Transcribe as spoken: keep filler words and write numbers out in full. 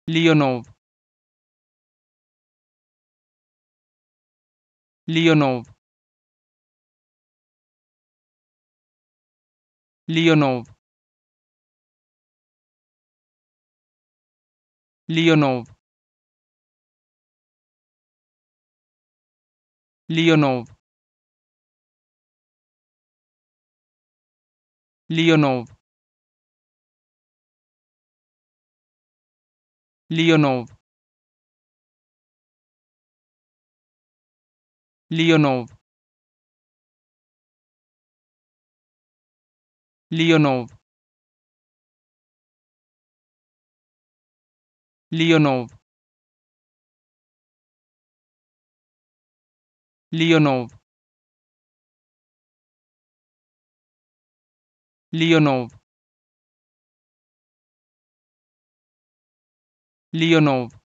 Leonov, Leonov, Leonov, Leonov, Leonov, Leonov, Leonov, Leonov, Leonov, Leonov, Leonov, Leonov, Leonov,